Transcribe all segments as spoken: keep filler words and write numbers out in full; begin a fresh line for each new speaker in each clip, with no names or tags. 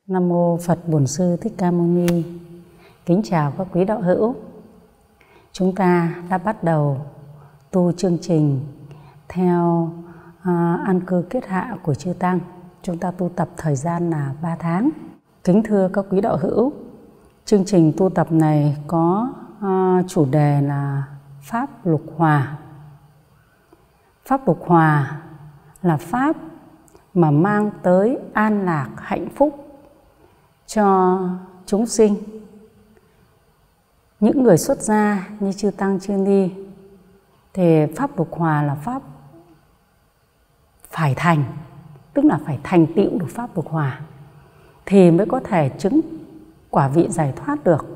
Nam mô Phật Bổn Sư Thích Ca Mâu Ni. Kính chào các quý đạo hữu. Chúng ta đã bắt đầu tu chương trình theo à, an cư kết hạ của chư Tăng. Chúng ta tu tập thời gian là ba tháng. Kính thưa các quý đạo hữu, chương trình tu tập này có à, chủ đề là Pháp Lục Hòa. Pháp Lục Hòa là Pháp mà mang tới an lạc hạnh phúc cho chúng sinh. Những người xuất gia như chư Tăng chư Ni thì Pháp Lục Hòa là Pháp phải thành, tức là phải thành tựu được Pháp Lục Hòa thì mới có thể chứng quả vị giải thoát được.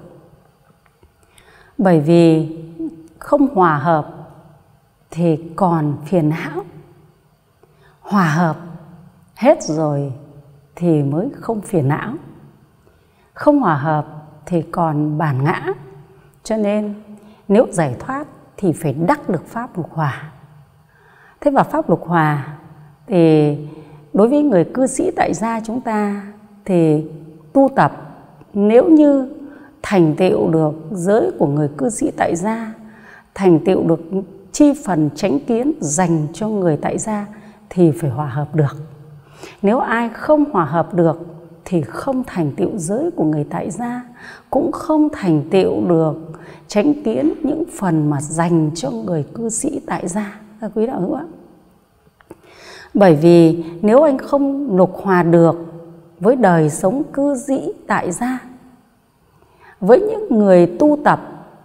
Bởi vì không hòa hợp thì còn phiền não, hòa hợp hết rồi thì mới không phiền não. Không hòa hợp thì còn bản ngã. Cho nên nếu giải thoát thì phải đắc được Pháp Lục Hòa. Thế và Pháp Lục Hòa thì đối với người cư sĩ tại gia chúng ta thì tu tập, nếu như thành tựu được giới của người cư sĩ tại gia, thành tựu được chi phần chánh kiến dành cho người tại gia thì phải hòa hợp được. Nếu ai không hòa hợp được thì không thành tựu giới của người tại gia, cũng không thành tựu được chánh kiến những phần mà dành cho người cư sĩ tại gia, các quý đạo hữu ạ. Bởi vì nếu anh không lục hòa được với đời sống cư sĩ tại gia, với những người tu tập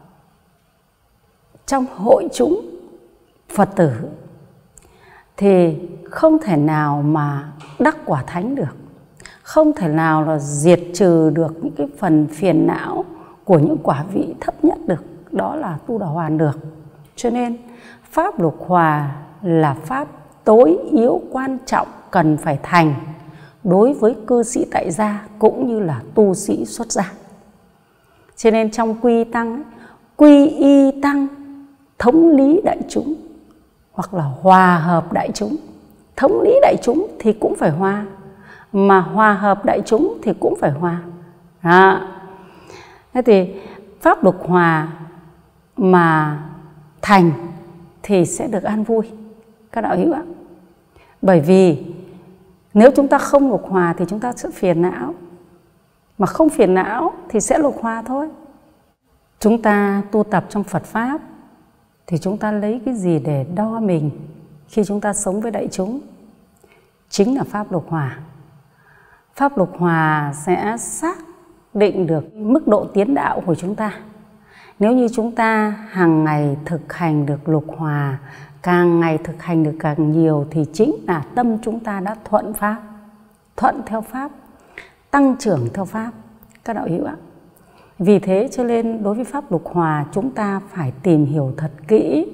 trong hội chúng Phật tử, thì không thể nào mà đắc quả thánh được, không thể nào là diệt trừ được những cái phần phiền não của những quả vị thấp nhất được, đó là tu đà hoàn được. Cho nên Pháp Lục Hòa là Pháp tối yếu quan trọng cần phải thành đối với cư sĩ tại gia cũng như là tu sĩ xuất gia. Cho nên trong quy tăng, quy y tăng, thống lý đại chúng hoặc là hòa hợp đại chúng. Thống lý đại chúng thì cũng phải hòa, mà hòa hợp đại chúng thì cũng phải hòa. Đó. Thế thì Pháp Lục Hòa mà thành thì sẽ được an vui, các đạo hữu ạ. Bởi vì nếu chúng ta không lục hòa thì chúng ta sẽ phiền não, mà không phiền não thì sẽ lục hòa thôi. Chúng ta tu tập trong Phật Pháp thì chúng ta lấy cái gì để đo mình khi chúng ta sống với đại chúng? Chính là Pháp Lục Hòa. Pháp Lục Hòa sẽ xác định được mức độ tiến đạo của chúng ta. Nếu như chúng ta hàng ngày thực hành được lục hòa, càng ngày thực hành được càng nhiều, thì chính là tâm chúng ta đã thuận Pháp, thuận theo Pháp, tăng trưởng theo Pháp, các đạo hữu ạ. Vì thế cho nên đối với Pháp Lục Hòa chúng ta phải tìm hiểu thật kỹ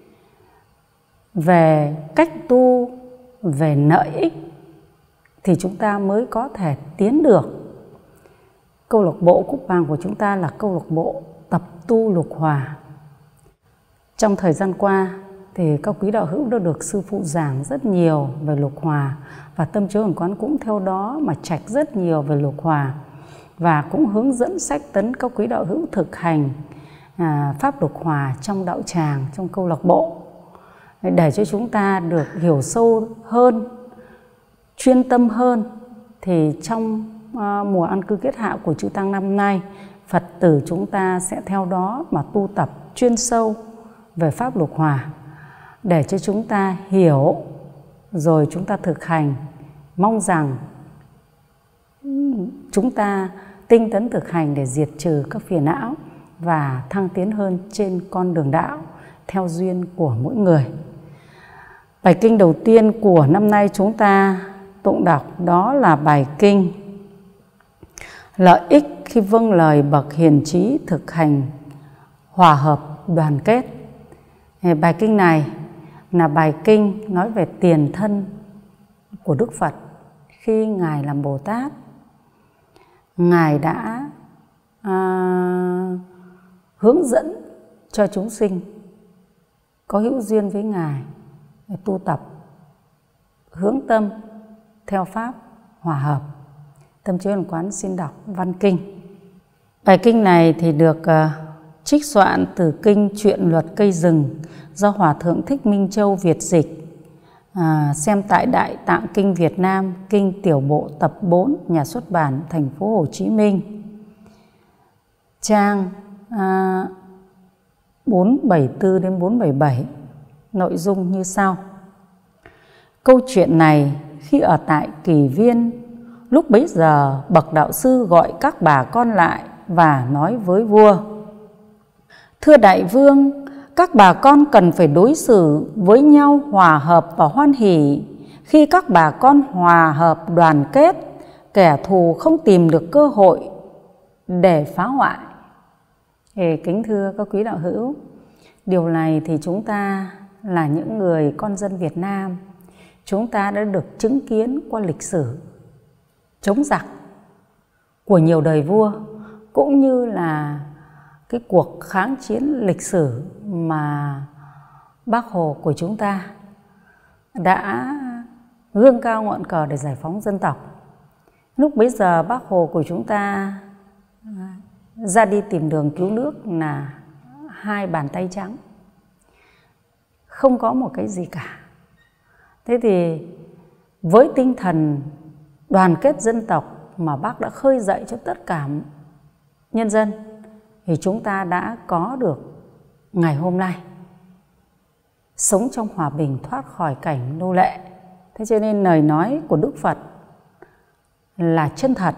về cách tu, về lợi ích thì chúng ta mới có thể tiến được. Câu lạc bộ Cúc Vàng của chúng ta là câu lạc bộ tập tu lục hòa. Trong thời gian qua thì các quý đạo hữu đã được sư phụ giảng rất nhiều về lục hòa, và Tâm Chiếu Ẩn Quán cũng theo đó mà trạch rất nhiều về lục hòa, và cũng hướng dẫn sách tấn các quý đạo hữu thực hành à, Pháp Lục Hòa trong đạo tràng, trong câu lạc bộ, để cho chúng ta được hiểu sâu hơn, chuyên tâm hơn. Thì trong uh, mùa an cư kết hạ của chư Tăng năm nay, Phật tử chúng ta sẽ theo đó mà tu tập chuyên sâu về Pháp Lục Hòa, để cho chúng ta hiểu rồi chúng ta thực hành. Mong rằng chúng ta tinh tấn thực hành để diệt trừ các phiền não và thăng tiến hơn trên con đường đạo theo duyên của mỗi người. Bài kinh đầu tiên của năm nay chúng ta tụng đọc đó là bài kinh Lợi ích khi vâng lời bậc hiền trí thực hành hòa hợp đoàn kết. Bài kinh này là bài kinh nói về tiền thân của Đức Phật. Khi Ngài làm Bồ Tát, Ngài đã à, hướng dẫn cho chúng sinh có hữu duyên với Ngài để tu tập, hướng tâm theo Pháp hòa hợp. Tâm Chiếu Ẩn Quán xin đọc văn kinh. Bài kinh này thì được uh, trích soạn từ kinh Truyện Luật Cây Rừng do Hòa Thượng Thích Minh Châu Việt dịch. À, xem tại Đại Tạng Kinh Việt Nam, Kinh Tiểu Bộ tập bốn, Nhà xuất bản Thành phố Hồ Chí Minh. Trang à, bốn trăm bảy mươi tư đến bốn trăm bảy mươi bảy. Nội dung như sau. Câu chuyện này khi ở tại Kỳ Viên, lúc bấy giờ bậc đạo sư gọi các bà con lại và nói với vua: Thưa đại vương, các bà con cần phải đối xử với nhau hòa hợp và hoan hỷ. Khi các bà con hòa hợp đoàn kết, kẻ thù không tìm được cơ hội để phá hoại. Ê, kính thưa các quý đạo hữu, điều này thì chúng ta là những người con dân Việt Nam, chúng ta đã được chứng kiến qua lịch sử chống giặc của nhiều đời vua, cũng như là cái cuộc kháng chiến lịch sử mà Bác Hồ của chúng ta đã gương cao ngọn cờ để giải phóng dân tộc. Lúc bấy giờ Bác Hồ của chúng ta ra đi tìm đường cứu nước là hai bàn tay trắng, không có một cái gì cả. Thế thì với tinh thần đoàn kết dân tộc mà Bác đã khơi dậy cho tất cả nhân dân, thì chúng ta đã có được ngày hôm nay, sống trong hòa bình, thoát khỏi cảnh nô lệ. Thế cho nên lời nói của Đức Phật là chân thật,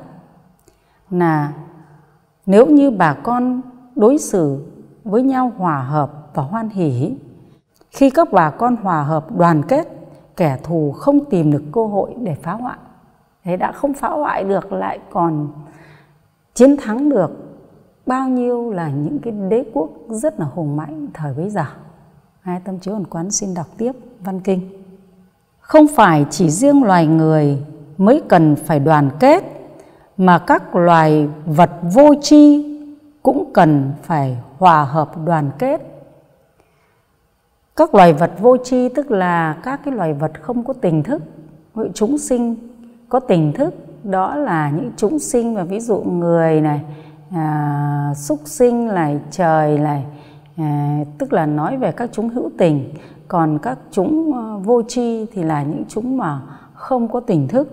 là nếu như bà con đối xử với nhau hòa hợp và hoan hỷ, khi các bà con hòa hợp đoàn kết, kẻ thù không tìm được cơ hội để phá hoại. Thế đã không phá hoại được lại còn chiến thắng được bao nhiêu là những cái đế quốc rất là hùng mạnh thời bấy giờ. Hai Tâm Chiếu Ẩn Quán xin đọc tiếp văn kinh. Không phải chỉ riêng loài người mới cần phải đoàn kết, mà các loài vật vô tri cũng cần phải hòa hợp đoàn kết. Các loài vật vô tri tức là các cái loài vật không có tình thức. Chúng sinh có tình thức, đó là những chúng sinh mà ví dụ người này, à, súc sinh này, trời này, à, tức là nói về các chúng hữu tình. Còn các chúng vô tri thì là những chúng mà không có tình thức.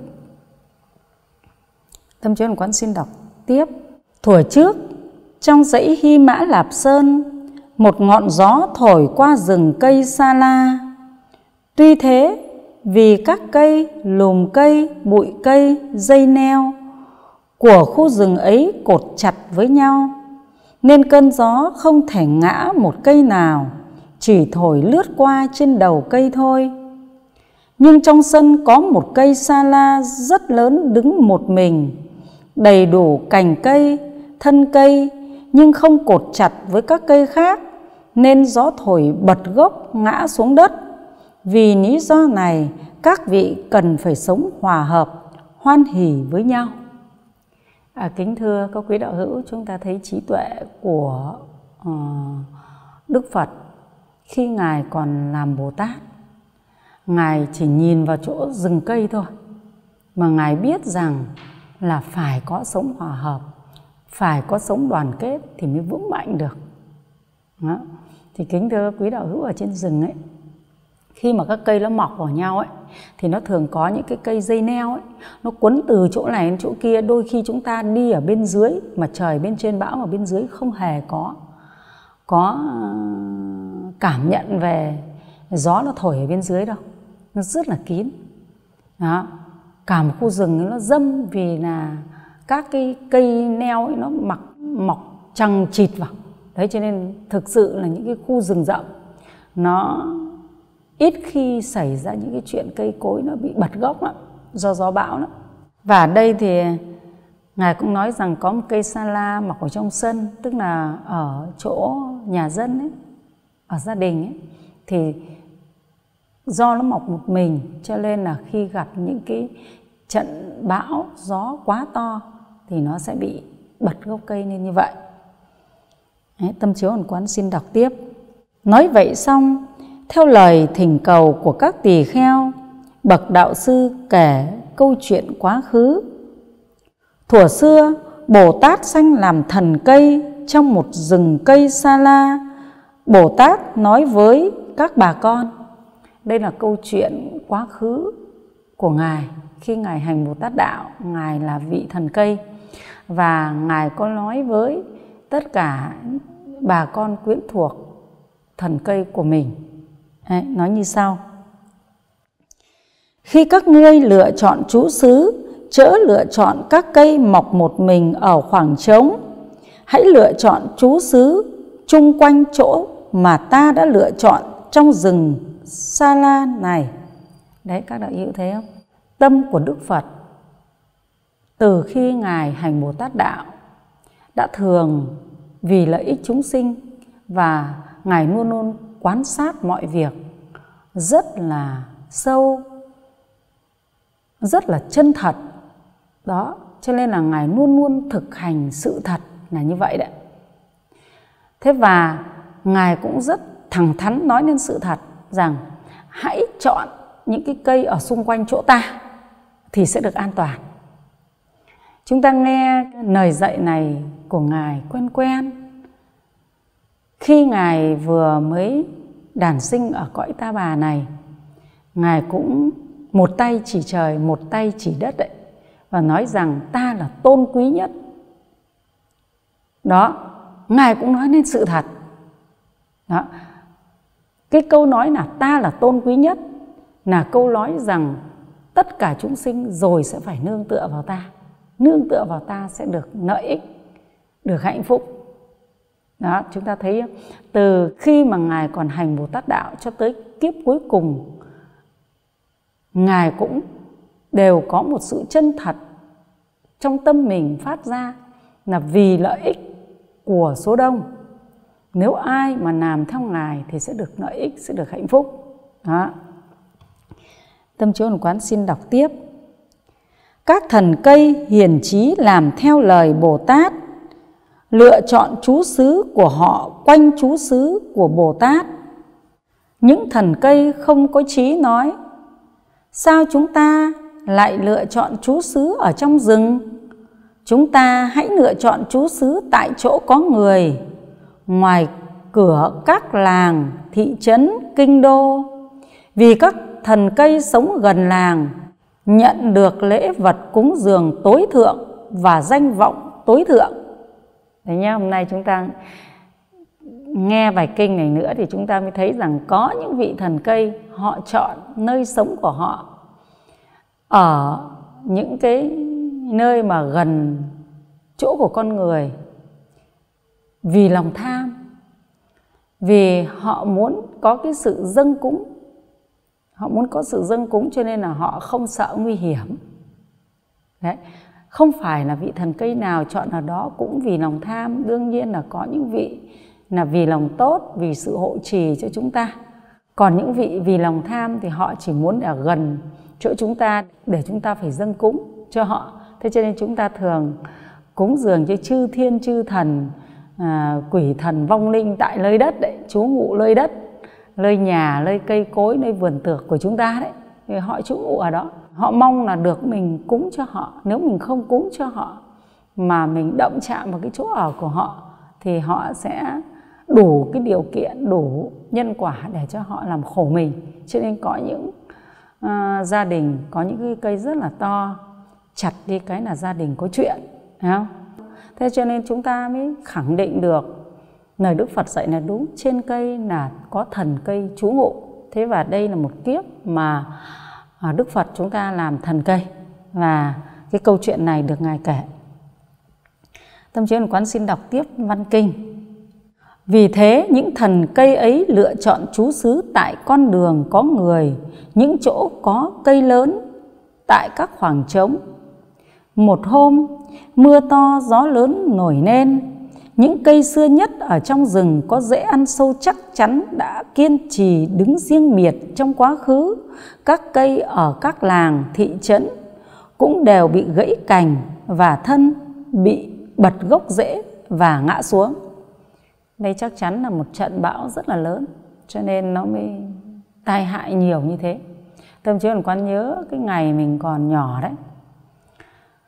Tâm Chiếu Ẩn Quán xin đọc tiếp. Thuở trước, trong dãy Hy Mã Lạp Sơn, một ngọn gió thổi qua rừng cây Sa La. Tuy thế, vì các cây, lùm cây, bụi cây, dây neo của khu rừng ấy cột chặt với nhau, nên cơn gió không thể ngã một cây nào, chỉ thổi lướt qua trên đầu cây thôi. Nhưng trong sân có một cây Sa La rất lớn đứng một mình, đầy đủ cành cây, thân cây, nhưng không cột chặt với các cây khác, nên gió thổi bật gốc ngã xuống đất. Vì lý do này, các vị cần phải sống hòa hợp, hoan hỷ với nhau. À, kính thưa các quý đạo hữu, chúng ta thấy trí tuệ của uh, Đức Phật khi Ngài còn làm Bồ Tát. Ngài chỉ nhìn vào chỗ rừng cây thôi, mà Ngài biết rằng là phải có sống hòa hợp, phải có sống đoàn kết thì mới vững mạnh được. Đó. Thì kính thưa quý đạo hữu, ở trên rừng ấy, khi mà các cây nó mọc vào nhau ấy, thì nó thường có những cái cây dây neo ấy, nó quấn từ chỗ này đến chỗ kia. Đôi khi chúng ta đi ở bên dưới mà trời bên trên bão, mà bên dưới không hề có có cảm nhận về gió nó thổi ở bên dưới đâu, nó rất là kín. Đó. Cả một khu rừng nó râm vì là các cái cây neo ấy nó mặc mọc chằng chịt vào. Đấy, cho nên thực sự là những cái khu rừng rậm nó ít khi xảy ra những cái chuyện cây cối nó bị bật gốc lắm, do gió bão lắm. Và ở đây thì Ngài cũng nói rằng có một cây Sa La mọc ở trong sân, tức là ở chỗ nhà dân ấy, ở gia đình ấy, thì do nó mọc một mình cho nên là khi gặp những cái trận bão gió quá to thì nó sẽ bị bật gốc cây lên như vậy. Đấy, Tâm Chiếu Ẩn Quán xin đọc tiếp. Nói vậy xong, theo lời thỉnh cầu của các tỳ kheo, bậc đạo sư kể câu chuyện quá khứ. Thuở xưa, Bồ Tát sanh làm thần cây trong một rừng cây Sa La. Bồ Tát nói với các bà con, đây là câu chuyện quá khứ của Ngài. Khi Ngài hành Bồ Tát Đạo, Ngài là vị thần cây, và Ngài có nói với tất cả bà con quyến thuộc thần cây của mình. Đấy, nói như sau: khi các ngươi lựa chọn trú xứ, chớ lựa chọn các cây mọc một mình ở khoảng trống. Hãy lựa chọn trú xứ chung quanh chỗ mà ta đã lựa chọn trong rừng Sa La này. Đấy, các đạo hữu thấy không? Tâm của Đức Phật từ khi Ngài hành Bồ Tát Đạo đã thường vì lợi ích chúng sinh, và Ngài luôn luôn quan sát mọi việc rất là sâu, rất là chân thật. Đó, cho nên là Ngài luôn luôn thực hành sự thật là như vậy đấy. Thế và Ngài cũng rất thẳng thắn nói lên sự thật rằng hãy chọn những cái cây ở xung quanh chỗ ta thì sẽ được an toàn. Chúng ta nghe lời dạy này của Ngài quen quen. Khi Ngài vừa mới đản sinh ở cõi Ta Bà này, Ngài cũng một tay chỉ trời, một tay chỉ đất đấy, và nói rằng ta là tôn quý nhất. Đó, Ngài cũng nói nên sự thật. Đó. Cái câu nói là ta là tôn quý nhất là câu nói rằng tất cả chúng sinh rồi sẽ phải nương tựa vào ta. Nương tựa vào ta sẽ được lợi ích, được hạnh phúc. Đó, chúng ta thấy từ khi mà Ngài còn hành Bồ Tát Đạo cho tới kiếp cuối cùng, Ngài cũng đều có một sự chân thật trong tâm mình phát ra là vì lợi ích của số đông. Nếu ai mà làm theo Ngài thì sẽ được lợi ích, sẽ được hạnh phúc. Đó. Tâm Chiếu Ẩn Quán xin đọc tiếp. Các thần cây hiền trí làm theo lời Bồ Tát, lựa chọn trú xứ của họ quanh trú xứ của Bồ Tát. Những thần cây không có trí nói, sao chúng ta lại lựa chọn trú xứ ở trong rừng? Chúng ta hãy lựa chọn trú xứ tại chỗ có người, ngoài cửa các làng, thị trấn, kinh đô. Vì các thần cây sống gần làng, nhận được lễ vật cúng dường tối thượng và danh vọng tối thượng. Đấy nhá, hôm nay chúng ta nghe bài kinh này nữa thì chúng ta mới thấy rằng có những vị thần cây họ chọn nơi sống của họ ở những cái nơi mà gần chỗ của con người vì lòng tham, vì họ muốn có cái sự dâng cúng. Họ muốn có sự dâng cúng cho nên là họ không sợ nguy hiểm. Đấy. Không phải là vị thần cây nào chọn ở đó cũng vì lòng tham. Đương nhiên là có những vị là vì lòng tốt, vì sự hộ trì cho chúng ta. Còn những vị vì lòng tham thì họ chỉ muốn ở gần chỗ chúng ta để chúng ta phải dâng cúng cho họ. Thế cho nên chúng ta thường cúng dường cho chư thiên, chư thần, à, quỷ thần, vong linh tại nơi đất đấy, trú ngụ nơi đất, nơi nhà, nơi cây cối, nơi vườn tược của chúng ta đấy. Thì họ trú ngụ ở đó. Họ mong là được mình cúng cho họ. Nếu mình không cúng cho họ mà mình động chạm vào cái chỗ ở của họ thì họ sẽ đủ cái điều kiện, đủ nhân quả để cho họ làm khổ mình. Cho nên có những uh, gia đình có những cái cây rất là to, chặt đi cái là gia đình có chuyện, thấy không? Thế cho nên chúng ta mới khẳng định được lời Đức Phật dạy là đúng. Trên cây là có thần cây trú ngụ. Thế và đây là một kiếp mà Đức Phật chúng ta làm thần cây. Và cái câu chuyện này được Ngài kể. Tâm Chiếu Ẩn Quán xin đọc tiếp văn kinh. Vì thế những thần cây ấy lựa chọn trú xứ tại con đường có người, những chỗ có cây lớn, tại các khoảng trống. Một hôm, mưa to gió lớn nổi lên. Những cây xưa nhất ở trong rừng có rễ ăn sâu chắc chắn đã kiên trì đứng riêng biệt trong quá khứ. Các cây ở các làng, thị trấn cũng đều bị gãy cành và thân, bị bật gốc rễ và ngã xuống. Đây chắc chắn là một trận bão rất là lớn, cho nên nó mới tai hại nhiều như thế. Tâm Chiếu Ẩn Quán nhớ cái ngày mình còn nhỏ đấy.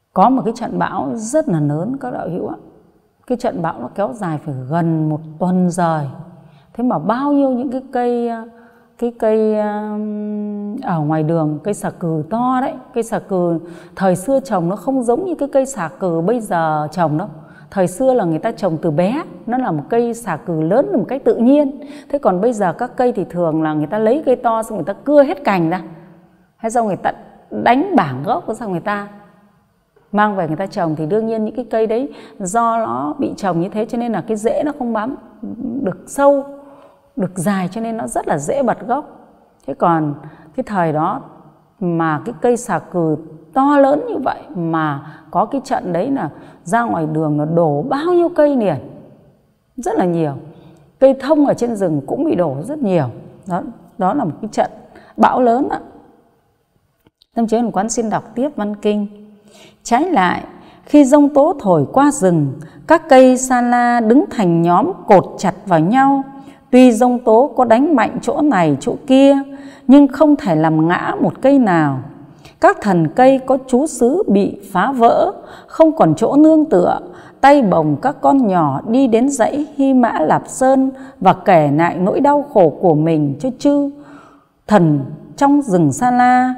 Có một cái trận bão rất là lớn các đạo hữu ạ. Cái trận bão nó kéo dài phải gần một tuần rồi. Thế mà bao nhiêu những cái cây cái cây ở ngoài đường, cây xà cừ to đấy, cây xà cừ thời xưa trồng nó không giống như cái cây xà cừ bây giờ trồng đâu. Thời xưa là người ta trồng từ bé, nó là một cây xà cừ lớn một cách tự nhiên. Thế còn bây giờ các cây thì thường là người ta lấy cây to xong người ta cưa hết cành ra, hay xong người ta đánh bảng gốc, xong người ta mang về người ta trồng. Thì đương nhiên những cái cây đấy do nó bị trồng như thế cho nên là cái rễ nó không bám được sâu, được dài, cho nên nó rất là dễ bật gốc. Thế còn cái thời đó mà cái cây xà cừ to lớn như vậy mà có cái trận đấy là ra ngoài đường nó đổ bao nhiêu cây liền, rất là nhiều. Cây thông ở trên rừng cũng bị đổ rất nhiều. Đó, đó là một cái trận bão lớn ạ. Tâm Trí Ẩn Quán xin đọc tiếp văn kinh. Trái lại, khi giông tố thổi qua rừng, các cây sa la đứng thành nhóm cột chặt vào nhau. Tuy giông tố có đánh mạnh chỗ này chỗ kia, nhưng không thể làm ngã một cây nào. Các thần cây có trú xứ bị phá vỡ, không còn chỗ nương tựa. Tay bồng các con nhỏ đi đến dãy Hy Mã Lạp Sơn và kể lại nỗi đau khổ của mình cho chư thần trong rừng Sa La.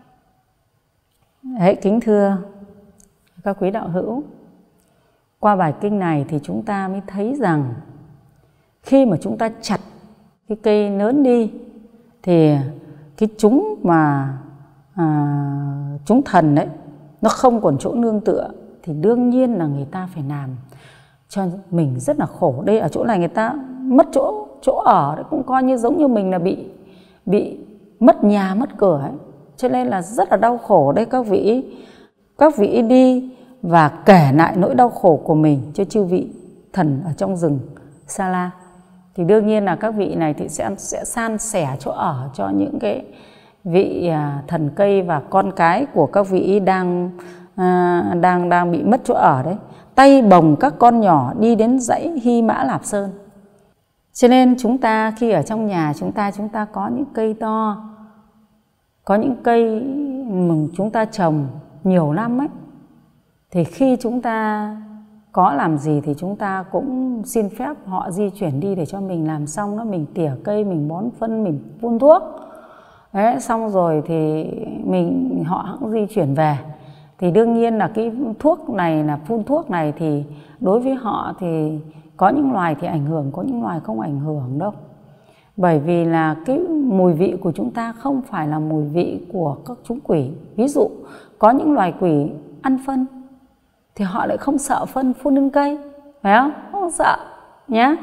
Đấy, kính thưa các quý đạo hữu, qua bài kinh này thì chúng ta mới thấy rằng khi mà chúng ta chặt cái cây lớn đi thì cái chúng mà à, chúng thần đấy nó không còn chỗ nương tựa, thì đương nhiên là người ta phải làm cho mình rất là khổ. Đây ở chỗ này người ta mất chỗ chỗ ở đấy, cũng coi như giống như mình là bị bị mất nhà mất cửa ấy. Cho nên là rất là đau khổ đấy các vị. Các vị đi và kể lại nỗi đau khổ của mình cho chư vị thần ở trong rừng Sa La. Thì đương nhiên là các vị này thì sẽ sẽ san sẻ chỗ ở cho những cái vị thần cây và con cái của các vị đang à, đang đang bị mất chỗ ở đấy. Tay bồng các con nhỏ đi đến dãy Hy Mã Lạp Sơn. Cho nên chúng ta khi ở trong nhà chúng ta chúng ta có những cây to, có những cây mà chúng ta trồng nhiều năm ấy, thì khi chúng ta có làm gì thì chúng ta cũng xin phép họ di chuyển đi để cho mình làm xong đó, mình tỉa cây, mình bón phân, mình phun thuốc. Đấy, xong rồi thì mình họ cũng di chuyển về. Thì đương nhiên là cái thuốc này, là phun thuốc này thì đối với họ thì có những loài thì ảnh hưởng, có những loài không ảnh hưởng đâu. Bởi vì là cái mùi vị của chúng ta không phải là mùi vị của các chúng quỷ. Ví dụ có những loài quỷ ăn phân thì họ lại không sợ phân phun lên cây, phải không? Không sợ nhé.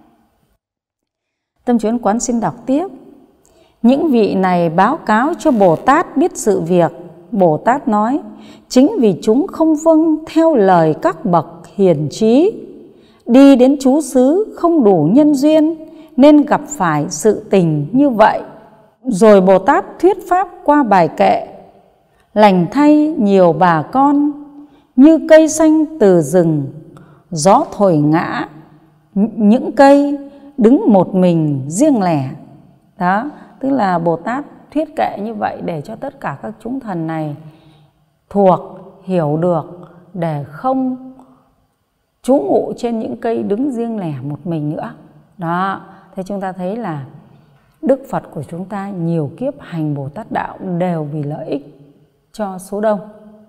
Tâm Trí Ấn Quán xin đọc tiếp. Những vị này báo cáo cho Bồ Tát biết sự việc. Bồ Tát nói, chính vì chúng không vâng theo lời các bậc hiền trí, đi đến trú xứ không đủ nhân duyên nên gặp phải sự tình như vậy. Rồi Bồ Tát thuyết pháp qua bài kệ. Lành thay nhiều bà con như cây xanh từ rừng, gió thổi ngã những cây đứng một mình riêng lẻ. Đó, tức là Bồ Tát thuyết kệ như vậy để cho tất cả các chúng thần này thuộc, hiểu được, để không trú ngụ trên những cây đứng riêng lẻ một mình nữa. Đó, thế chúng ta thấy là Đức Phật của chúng ta nhiều kiếp hành Bồ Tát đạo đều vì lợi ích cho số đông.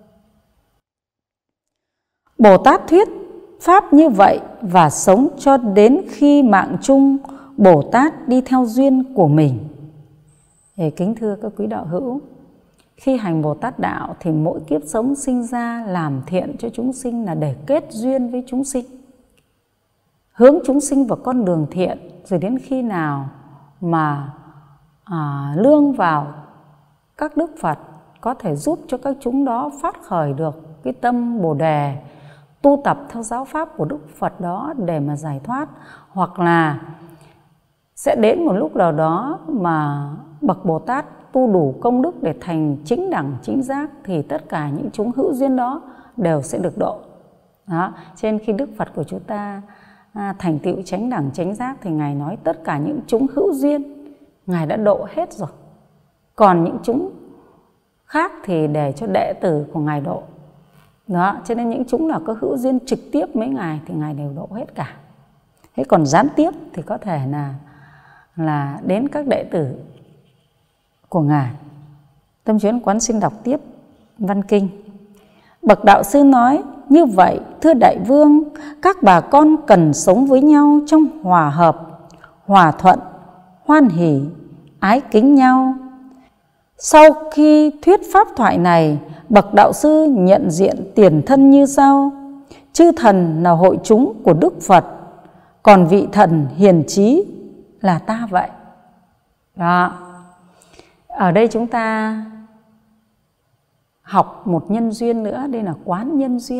Bồ Tát thuyết pháp như vậy và sống cho đến khi mạng chung Bồ Tát đi theo duyên của mình. Để kính thưa các quý đạo hữu, khi hành Bồ Tát đạo thì mỗi kiếp sống sinh ra làm thiện cho chúng sinh là để kết duyên với chúng sinh, hướng chúng sinh vào con đường thiện. Rồi đến khi nào mà à, lương vào các Đức Phật có thể giúp cho các chúng đó phát khởi được cái tâm Bồ Đề, tu tập theo giáo pháp của Đức Phật đó để mà giải thoát. Hoặc là sẽ đến một lúc nào đó mà bậc Bồ Tát tu đủ công đức để thành chính đẳng chính giác, thì tất cả những chúng hữu duyên đó đều sẽ được độ. Đó, cho nên khi Đức Phật của chúng ta à, thành tựu chánh đẳng chánh giác thì Ngài nói tất cả những chúng hữu duyên Ngài đã độ hết rồi. Còn những chúng khác thì để cho đệ tử của Ngài độ. Đó, cho nên những chúng là có hữu duyên trực tiếp mấy Ngài thì Ngài đều độ hết cả. Thế còn gián tiếp thì có thể là là đến các đệ tử của Ngài. Tâm Chuyến Quán xin đọc tiếp văn kinh. Bậc đạo sư nói: như vậy, thưa đại vương, các bà con cần sống với nhau trong hòa hợp, hòa thuận, hoan hỷ, ái kính nhau. Sau khi thuyết pháp thoại này, bậc đạo sư nhận diện tiền thân như sau: chư thần là hội chúng của Đức Phật, còn vị thần hiền trí là ta vậy. Đó. Ở đây chúng ta học một nhân duyên nữa, đây là quán nhân duyên.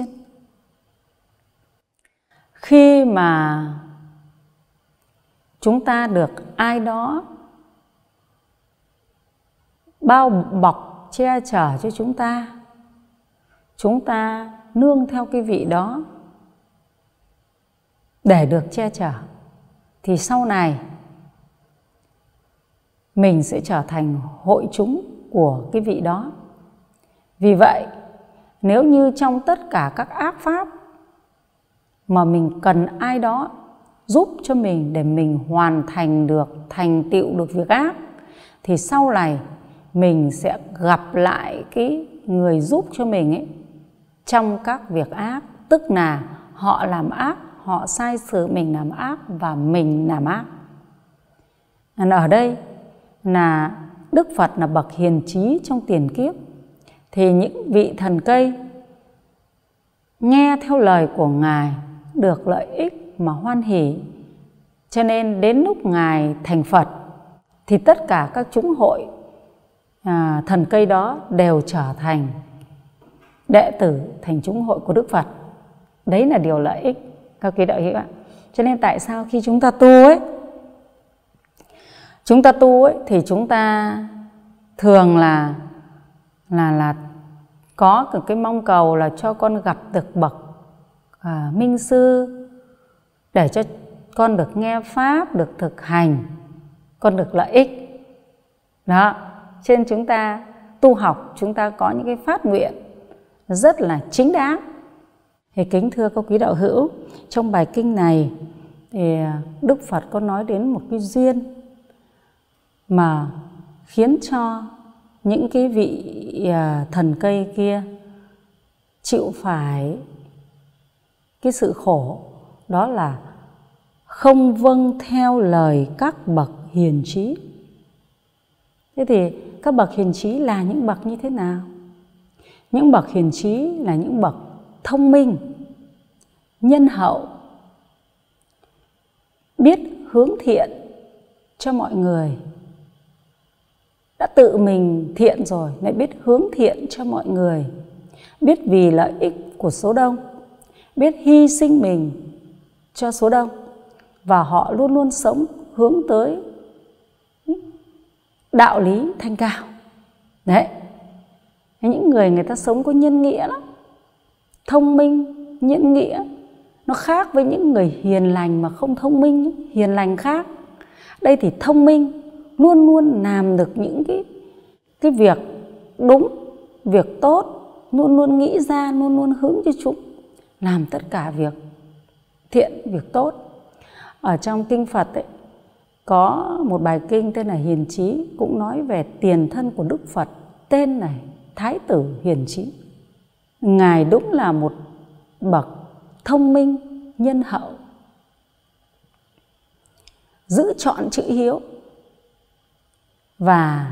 Khi mà chúng ta được ai đó bao bọc che chở cho chúng ta, chúng ta nương theo cái vị đó để được che chở, thì sau này mình sẽ trở thành hội chúng của cái vị đó. Vì vậy, nếu như trong tất cả các ác pháp mà mình cần ai đó giúp cho mình để mình hoàn thành được, thành tựu được việc ác, thì sau này mình sẽ gặp lại cái người giúp cho mình ấy trong các việc ác. Tức là họ làm ác, họ sai sử mình làm ác và mình làm ác. Ở đây là Đức Phật là bậc hiền trí trong tiền kiếp, thì những vị thần cây nghe theo lời của Ngài được lợi ích mà hoan hỷ. Cho nên đến lúc Ngài thành Phật thì tất cả các chúng hội à, thần cây đó đều trở thành đệ tử, thành chúng hội của Đức Phật. Đấy là điều lợi ích các quý đạo hữu ạ. Cho nên tại sao khi chúng ta tu ấy, chúng ta tu ấy thì chúng ta thường là là là có cái mong cầu là cho con gặp được bậc à, minh sư để cho con được nghe pháp, được thực hành, con được lợi ích. Đó, cho nên chúng ta tu học, chúng ta có những cái phát nguyện rất là chính đáng. Thì kính thưa các quý đạo hữu, trong bài kinh này thì Đức Phật có nói đến một cái duyên mà khiến cho những cái vị thần cây kia chịu phải cái sự khổ, đó là không vâng theo lời các bậc hiền trí. Thế thì các bậc hiền trí là những bậc như thế nào? Những bậc hiền trí là những bậc thông minh, nhân hậu, biết hướng thiện cho mọi người. Đã tự mình thiện rồi lại biết hướng thiện cho mọi người, biết vì lợi ích của số đông, biết hy sinh mình cho số đông, và họ luôn luôn sống hướng tới đạo lý thanh cao. Đấy, những người người ta sống có nhân nghĩa lắm, thông minh, nhân nghĩa. Nó khác với những người hiền lành mà không thông minh. Hiền lành khác, đây thì thông minh, luôn luôn làm được những cái, cái việc đúng, việc tốt, luôn luôn nghĩ ra, luôn luôn hướng cho chúng làm tất cả việc thiện, việc tốt. Ở trong kinh Phật ấy, có một bài kinh tên là Hiền Trí, cũng nói về tiền thân của Đức Phật, tên này Thái tử Hiền Trí. Ngài đúng là một bậc thông minh, nhân hậu, giữ trọn chữ hiếu và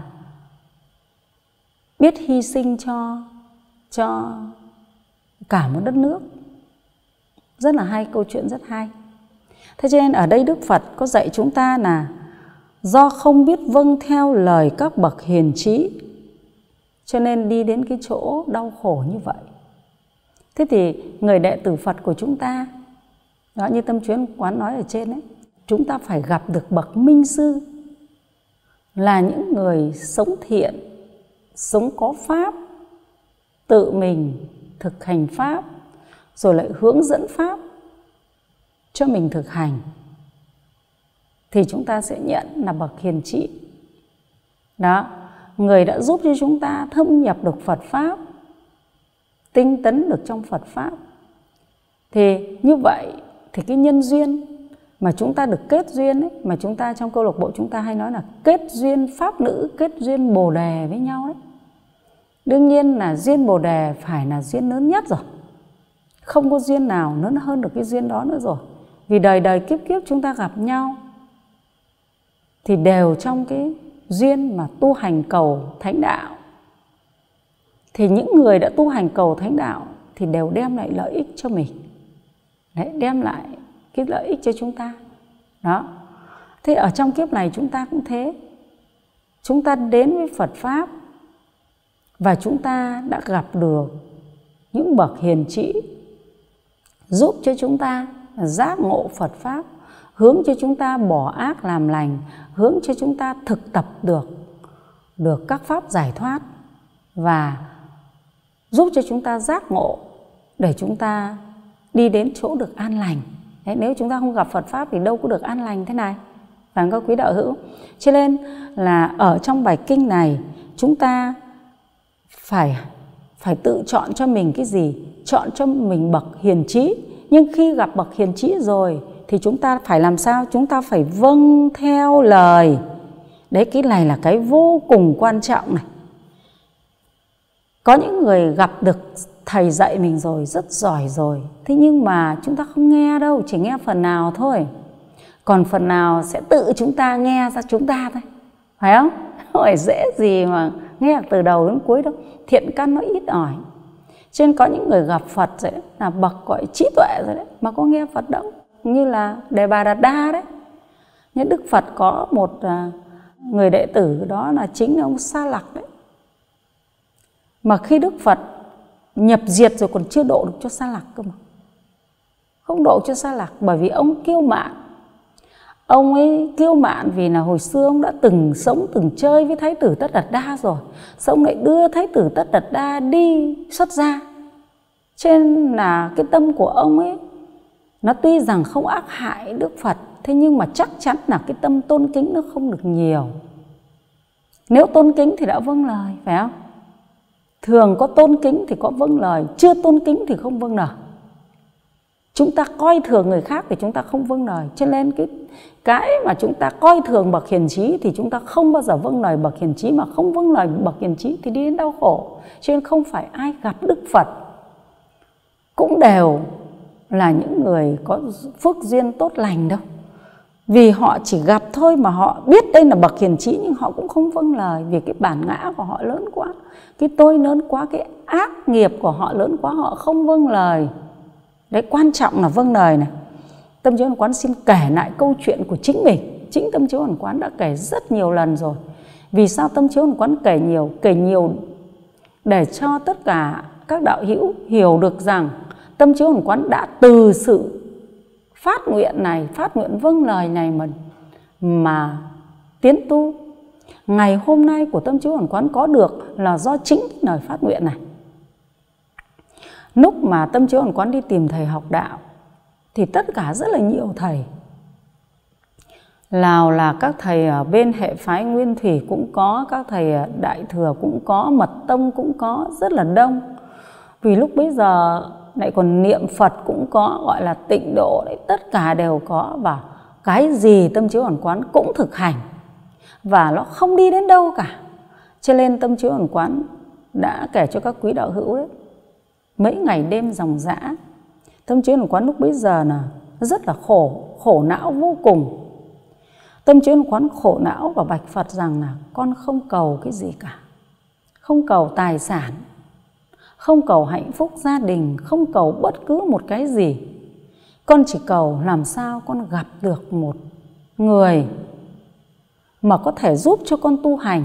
biết hy sinh cho cho cả một đất nước. Rất là hay, câu chuyện rất hay. Thế cho nên ở đây Đức Phật có dạy chúng ta là do không biết vâng theo lời các bậc hiền trí, cho nên đi đến cái chỗ đau khổ như vậy. Thế thì người đệ tử Phật của chúng ta, đó như Tâm Chuyến Quán nói ở trên ấy, chúng ta phải gặp được bậc minh sư, là những người sống thiện, sống có pháp, tự mình thực hành pháp, rồi lại hướng dẫn pháp cho mình thực hành, thì chúng ta sẽ nhận là bậc hiền trí. Đó, người đã giúp cho chúng ta thâm nhập được Phật pháp, tinh tấn được trong Phật Pháp. Thì như vậy thì cái nhân duyên mà chúng ta được kết duyên ấy, mà chúng ta trong câu lạc bộ chúng ta hay nói là kết duyên pháp nữ, kết duyên bồ đề với nhau đấy. Đương nhiên là duyên bồ đề phải là duyên lớn nhất rồi. Không có duyên nào lớn hơn được cái duyên đó nữa rồi. Vì đời đời kiếp kiếp chúng ta gặp nhau thì đều trong cái duyên mà tu hành cầu thánh đạo. Thì những người đã tu hành cầu thánh đạo thì đều đem lại lợi ích cho mình. Đấy, đem lại cái lợi ích cho chúng ta. Đó. Thế ở trong kiếp này chúng ta cũng thế. Chúng ta đến với Phật Pháp và chúng ta đã gặp được những bậc hiền trí giúp cho chúng ta giác ngộ Phật Pháp, hướng cho chúng ta bỏ ác làm lành, hướng cho chúng ta thực tập được được các pháp giải thoát và giúp cho chúng ta giác ngộ để chúng ta đi đến chỗ được an lành. Đấy, nếu chúng ta không gặp Phật Pháp thì đâu có được an lành thế này. Và các quý đạo hữu, cho nên là ở trong bài kinh này chúng ta phải phải tự chọn cho mình cái gì? Chọn cho mình bậc hiền trí. Nhưng khi gặp bậc hiền trí rồi thì chúng ta phải làm sao? Chúng ta phải vâng theo lời. Đấy, cái này là cái vô cùng quan trọng này. Có những người gặp được thầy dạy mình rồi, rất giỏi rồi. Thế nhưng mà chúng ta không nghe đâu, chỉ nghe phần nào thôi. Còn phần nào sẽ tự chúng ta nghe ra chúng ta thôi. Phải không? Không phải dễ gì mà nghe từ đầu đến cuối đâu. Thiện căn nó ít ỏi. Cho nên có những người gặp Phật rồi đấy, là bậc gọi trí tuệ rồi đấy, mà có nghe Phật đâu. Như là Đề Bà Đạt Đa đấy. Như Đức Phật có một người đệ tử, đó là chính ông Sa Lặc đấy. Mà khi Đức Phật nhập diệt rồi còn chưa độ được cho Sa Lặc cơ mà. Không độ cho Sa Lặc bởi vì ông kiêu mạn. Ông ấy kiêu mạn vì là hồi xưa ông đã từng sống, từng chơi với Thái tử Tất Đạt Đa rồi. Sao ông lại đưa Thái tử Tất Đạt Đa đi xuất gia? Cho nên là cái tâm của ông ấy, nó tuy rằng không ác hại Đức Phật, thế nhưng mà chắc chắn là cái tâm tôn kính nó không được nhiều. Nếu tôn kính thì đã vâng lời, phải không? Thường có tôn kính thì có vâng lời, chưa tôn kính thì không vâng lời. Chúng ta coi thường người khác thì chúng ta không vâng lời. Cho nên cái, cái mà chúng ta coi thường bậc hiền trí thì chúng ta không bao giờ vâng lời bậc hiền trí. Mà không vâng lời bậc hiền trí thì đi đến đau khổ. Cho nên không phải ai gặp Đức Phật cũng đều là những người có phước duyên tốt lành đâu. Vì họ chỉ gặp thôi mà họ biết đây là bậc hiền trí, nhưng họ cũng không vâng lời. Vì cái bản ngã của họ lớn quá, cái tôi lớn quá, cái ác nghiệp của họ lớn quá, họ không vâng lời. Đấy, quan trọng là vâng lời này. Tâm Chiếu Hoàn Quán xin kể lại câu chuyện của chính mình. Chính Tâm Chiếu Hoàn Quán đã kể rất nhiều lần rồi. Vì sao Tâm Chiếu Hoàn Quán kể nhiều? Kể nhiều để cho tất cả các đạo hữu hiểu được rằng Tâm Chiếu Hoàn Quán đã từ sự phát nguyện này, phát nguyện vâng lời này mà, mà tiến tu. Ngày hôm nay của Tâm Chiếu Hoàn Quán có được là do chính lời phát nguyện này. Lúc mà Tâm Chiếu Hoàn Quán đi tìm thầy học đạo thì tất cả rất là nhiều thầy. Nào là các thầy ở bên hệ phái Nguyên Thủy cũng có, các thầy Đại Thừa cũng có, Mật Tông cũng có, rất là đông. Vì lúc bấy giờ lại còn niệm Phật cũng có, gọi là tịnh độ đấy, tất cả đều có. Và cái gì Tâm Chiếu Hoàn Quán cũng thực hành, và nó không đi đến đâu cả. Cho nên Tâm Chiếu Hoàn Quán đã kể cho các quý đạo hữu đấy, mấy ngày đêm ròng rã. Tâm Chiếu Hoàn Quán lúc bấy giờ là rất là khổ, khổ não vô cùng. Tâm Chiếu Hoàn Quán khổ não và bạch Phật rằng là con không cầu cái gì cả. Không cầu tài sản, không cầu hạnh phúc gia đình, không cầu bất cứ một cái gì. Con chỉ cầu làm sao con gặp được một người mà có thể giúp cho con tu hành.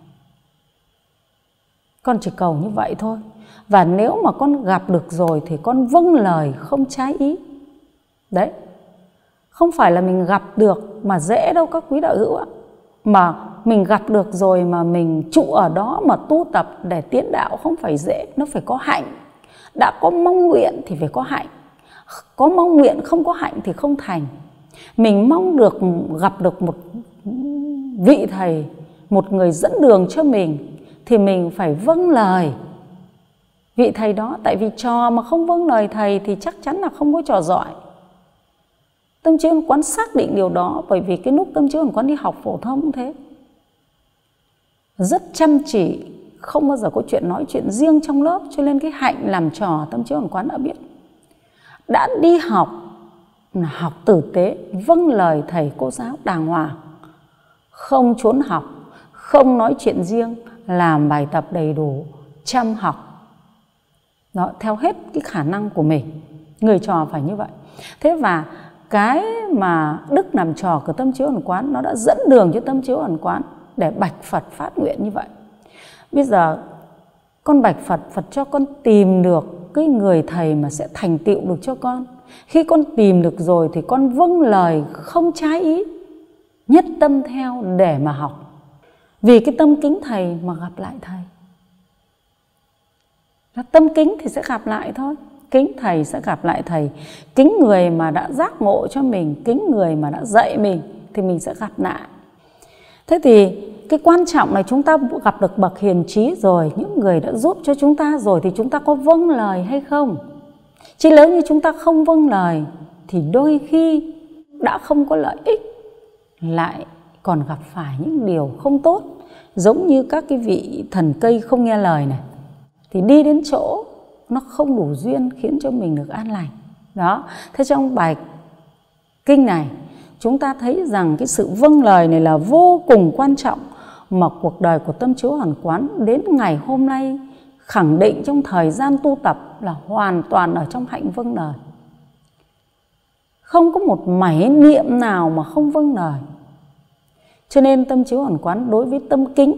Con chỉ cầu như vậy thôi. Và nếu mà con gặp được rồi thì con vâng lời không trái ý. Đấy. Không phải là mình gặp được mà dễ đâu các quý đạo hữu ạ. Mà mình gặp được rồi mà mình trụ ở đó mà tu tập để tiến đạo không phải dễ. Nó phải có hạnh. Đã có mong nguyện thì phải có hạnh. Có mong nguyện không có hạnh thì không thành. Mình mong được gặp được một vị thầy, một người dẫn đường cho mình, thì mình phải vâng lời. vị thầy đó. Tại vì trò mà không vâng lời thầy thì chắc chắn là không có trò giỏi. Tâm Chiếu Ẩn Quán xác định điều đó, bởi vì cái lúc Tâm Chiếu Ẩn Quán đi học phổ thông cũng thế, rất chăm chỉ, không bao giờ có chuyện nói chuyện riêng trong lớp, cho nên cái hạnh làm trò Tâm Chiếu Ẩn Quán đã biết. Đã đi học là học tử tế, vâng lời thầy cô giáo đàng hoàng, không trốn học, không nói chuyện riêng, làm bài tập đầy đủ, chăm học. Đó, theo hết cái khả năng của mình. Người trò phải như vậy. Thế và cái mà đức làm trò của Tâm Chiếu Ẩn Quán, nó đã dẫn đường cho Tâm Chiếu Ẩn Quán để bạch Phật phát nguyện như vậy. Bây giờ con bạch Phật, Phật cho con tìm được cái người thầy mà sẽ thành tựu được cho con. Khi con tìm được rồi thì con vâng lời không trái ý, nhất tâm theo để mà học. Vì cái tâm kính thầy mà gặp lại thầy. Tâm kính thì sẽ gặp lại thôi. Kính thầy sẽ gặp lại thầy. Kính người mà đã giác ngộ cho mình, kính người mà đã dạy mình thì mình sẽ gặp lại. Thế thì cái quan trọng là chúng ta gặp được bậc hiền trí rồi, những người đã giúp cho chúng ta rồi, thì chúng ta có vâng lời hay không? Chứ nếu như chúng ta không vâng lời thì đôi khi đã không có lợi ích, lại còn gặp phải những điều không tốt. Giống như các cái vị thần cây không nghe lời này, thì đi đến chỗ nó không đủ duyên khiến cho mình được an lành. Đó. Thế trong bài kinh này chúng ta thấy rằng cái sự vâng lời này là vô cùng quan trọng, mà cuộc đời của Tâm Chiếu Ẩn Quán đến ngày hôm nay khẳng định trong thời gian tu tập là hoàn toàn ở trong hạnh vâng lời. Không có một mảy niệm nào mà không vâng lời. Cho nên Tâm Chiếu Ẩn Quán đối với tâm kính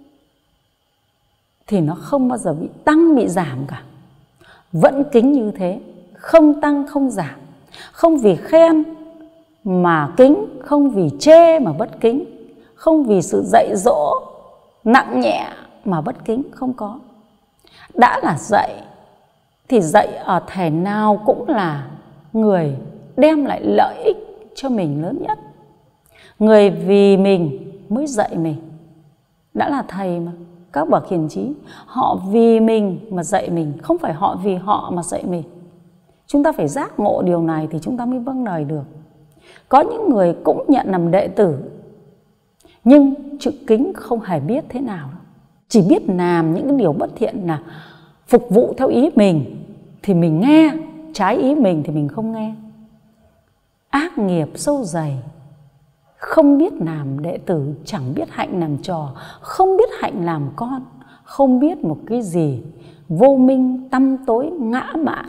thì nó không bao giờ bị tăng bị giảm cả. Vẫn kính như thế, không tăng không giảm. Không vì khen mà kính, không vì chê mà bất kính, không vì sự dạy dỗ nặng nhẹ mà bất kính, không có. Đã là dạy thì dạy ở thể nào cũng là người đem lại lợi ích cho mình lớn nhất. Người vì mình mới dạy mình. Đã là thầy mà, các bậc hiền trí, họ vì mình mà dạy mình, không phải họ vì họ mà dạy mình. Chúng ta phải giác ngộ điều này thì chúng ta mới vâng lời được. Có những người cũng nhận làm đệ tử, nhưng chữ kính không hề biết thế nào, chỉ biết làm những cái điều bất thiện, là phục vụ theo ý mình thì mình nghe, trái ý mình thì mình không nghe. Ác nghiệp sâu dày, không biết làm đệ tử, chẳng biết hạnh làm trò, không biết hạnh làm con, không biết một cái gì, vô minh, tăm tối, ngã mạn,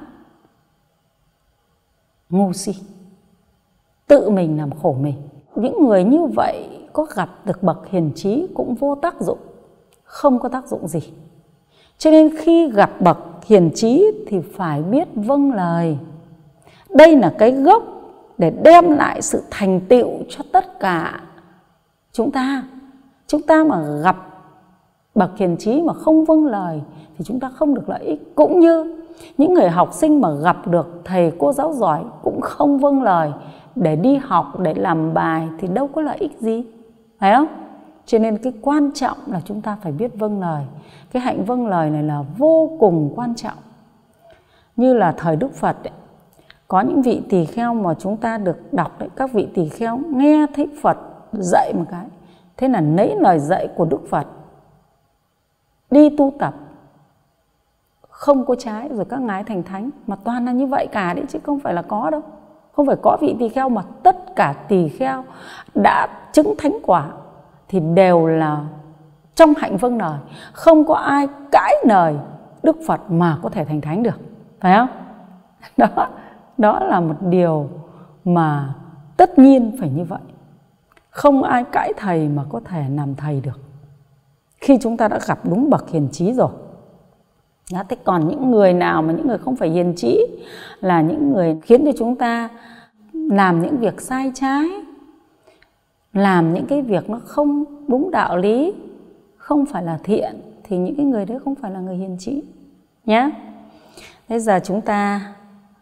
ngu si, tự mình làm khổ mình. Những người như vậy có gặp được bậc hiền trí cũng vô tác dụng, không có tác dụng gì. Cho nên khi gặp bậc hiền trí thì phải biết vâng lời. Đây là cái gốc để đem lại sự thành tựu cho tất cả chúng ta. Chúng ta mà gặp bậc hiền trí mà không vâng lời thì chúng ta không được lợi ích. Cũng như những người học sinh mà gặp được thầy cô giáo giỏi cũng không vâng lời để đi học, để làm bài thì đâu có lợi ích gì, phải không? Cho nên cái quan trọng là chúng ta phải biết vâng lời. Cái hạnh vâng lời này là vô cùng quan trọng. Như là thời Đức Phật ấy, có những vị tỳ kheo mà chúng ta được đọc đấy, các vị tỳ kheo nghe thấy Phật dạy một cái, thế là lấy lời dạy của Đức Phật đi tu tập, không có trái, rồi các ngài thành thánh. Mà toàn là như vậy cả đấy, chứ không phải là có đâu. Không phải có vị tỳ kheo, mà tất cả tỳ kheo đã chứng thánh quả thì đều là trong hạnh vâng lời. Không có ai cãi lời Đức Phật mà có thể thành thánh được, phải không? Đó, đó là một điều mà tất nhiên phải như vậy. Không ai cãi thầy mà có thể làm thầy được, khi chúng ta đã gặp đúng bậc hiền trí rồi. Đó, thế còn những người nào mà những người không phải hiền trí, là những người khiến cho chúng ta làm những việc sai trái, làm những cái việc nó không đúng đạo lý, không phải là thiện, thì những cái người đấy không phải là người hiền trí nhé. Bây giờ chúng ta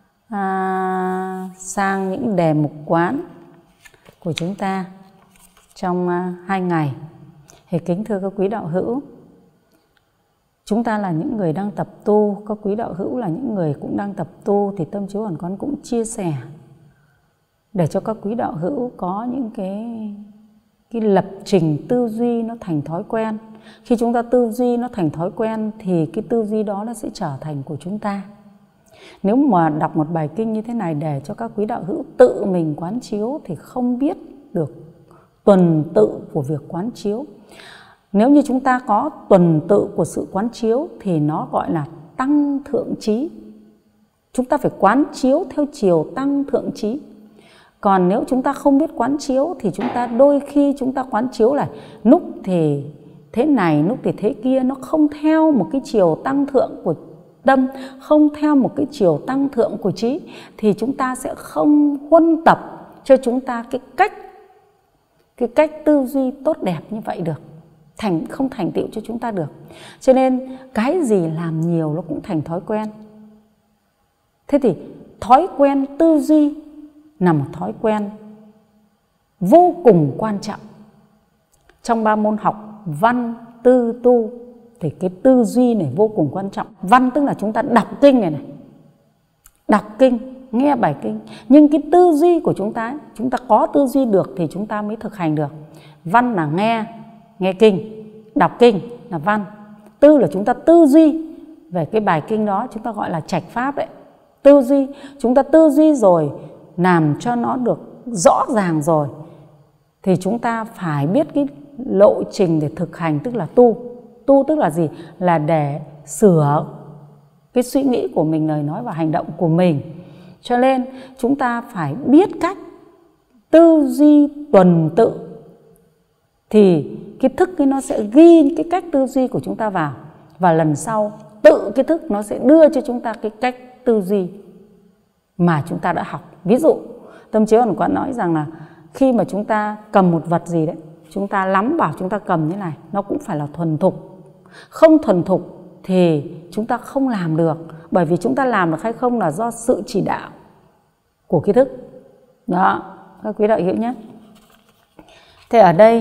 à, sang những đề mục quán của chúng ta trong à, hai ngày. Thì kính thưa các quý đạo hữu, chúng ta là những người đang tập tu, các quý đạo hữu là những người cũng đang tập tu, thì Tâm Chiếu Hoàn Quán cũng chia sẻ để cho các quý đạo hữu có những cái cái lập trình tư duy nó thành thói quen. Khi chúng ta tư duy nó thành thói quen thì cái tư duy đó nó sẽ trở thành của chúng ta. Nếu mà đọc một bài kinh như thế này để cho các quý đạo hữu tự mình quán chiếu thì không biết được tuần tự của việc quán chiếu. Nếu như chúng ta có tuần tự của sự quán chiếu thì nó gọi là tăng thượng trí. Chúng ta phải quán chiếu theo chiều tăng thượng trí. Còn nếu chúng ta không biết quán chiếu thì chúng ta đôi khi chúng ta quán chiếu là lúc thì thế này, lúc thì thế kia, nó không theo một cái chiều tăng thượng của tâm, không theo một cái chiều tăng thượng của trí, thì chúng ta sẽ không huân tập cho chúng ta cái cách cái cách tư duy tốt đẹp như vậy được, thành không thành tựu cho chúng ta được. Cho nên cái gì làm nhiều nó cũng thành thói quen. Thế thì thói quen tư duy là một thói quen vô cùng quan trọng. Trong ba môn học văn, tư, tu thì cái tư duy này vô cùng quan trọng. Văn tức là chúng ta đọc kinh này này, đọc kinh, nghe bài kinh. Nhưng cái tư duy của chúng ta, chúng ta có tư duy được thì chúng ta mới thực hành được. Văn là nghe, nghe kinh, đọc kinh là văn. Tư là chúng ta tư duy về cái bài kinh đó, chúng ta gọi là trạch pháp đấy. Tư duy, chúng ta tư duy rồi, làm cho nó được rõ ràng rồi thì chúng ta phải biết cái lộ trình để thực hành, tức là tu. Tu tức là gì? Là để sửa cái suy nghĩ của mình, lời nói và hành động của mình. Cho nên chúng ta phải biết cách tư duy tuần tự thì cái thức cái nó sẽ ghi cái cách tư duy của chúng ta vào, và lần sau tự cái thức nó sẽ đưa cho chúng ta cái cách tư duy mà chúng ta đã học. Ví dụ Tâm Chiếu Hoàn Quán nói rằng là khi mà chúng ta cầm một vật gì đấy, chúng ta lắm bảo chúng ta cầm như này, nó cũng phải là thuần thục. Không thuần thục thì chúng ta không làm được, bởi vì chúng ta làm được hay không là do sự chỉ đạo của cái thức. Đó, các quý đạo hữu nhé. Thế ở đây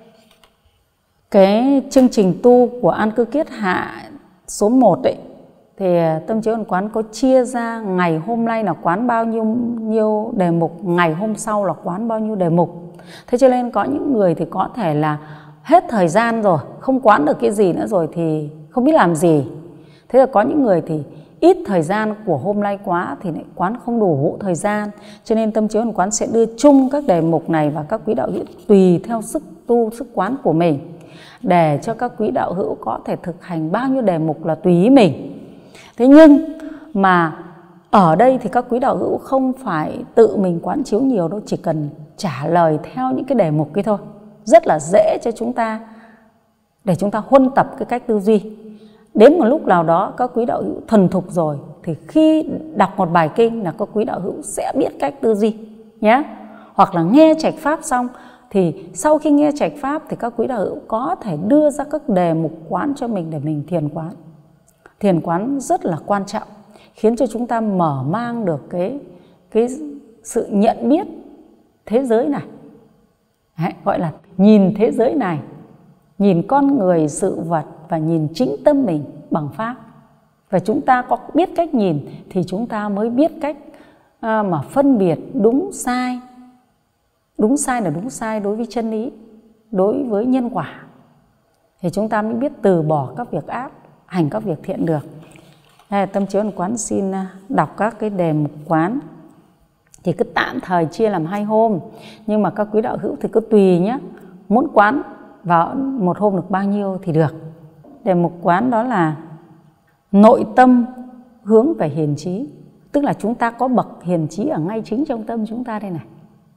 cái chương trình tu của An Cư Kiết Hạ số một ấy, thì Tâm Chiếu Hoàn Quán có chia ra ngày hôm nay là quán bao nhiêu nhiêu đề mục, ngày hôm sau là quán bao nhiêu đề mục. Thế cho nên có những người thì có thể là hết thời gian rồi, không quán được cái gì nữa rồi thì không biết làm gì. Thế là có những người thì ít thời gian của hôm nay quá thì lại quán không đủ thời gian. Cho nên Tâm Chiếu Hoàn Quán sẽ đưa chung các đề mục này và các quý đạo hữu tùy theo sức tu, sức quán của mình, để cho các quý đạo hữu có thể thực hành bao nhiêu đề mục là tùy ý mình. Thế nhưng mà ở đây thì các quý đạo hữu không phải tự mình quán chiếu nhiều đâu, chỉ cần trả lời theo những cái đề mục kia thôi. Rất là dễ cho chúng ta để chúng ta huân tập cái cách tư duy. Đến một lúc nào đó các quý đạo hữu thuần thục rồi thì khi đọc một bài kinh là các quý đạo hữu sẽ biết cách tư duy nhé. Hoặc là nghe trạch pháp xong thì sau khi nghe trạch pháp thì các quý đạo hữu có thể đưa ra các đề mục quán cho mình để mình thiền quán. Thiền quán rất là quan trọng, khiến cho chúng ta mở mang được cái, cái sự nhận biết thế giới này. Đấy, gọi là nhìn thế giới này, nhìn con người, sự vật và nhìn chính tâm mình bằng pháp. Và chúng ta có biết cách nhìn thì chúng ta mới biết cách à, mà phân biệt đúng sai. Đúng sai là đúng sai đối với chân lý, đối với nhân quả. Thì chúng ta mới biết từ bỏ các việc ác, hành các việc thiện được. Đây, Tâm Chiếu Hoàn Quán xin đọc các cái đề mục quán. Thì cứ tạm thời chia làm hai hôm, nhưng mà các quý đạo hữu thì cứ tùy nhé, muốn quán vào một hôm được bao nhiêu thì được. Đề mục quán đó là nội tâm hướng về hiền trí, tức là chúng ta có bậc hiền trí ở ngay chính trong tâm chúng ta đây này.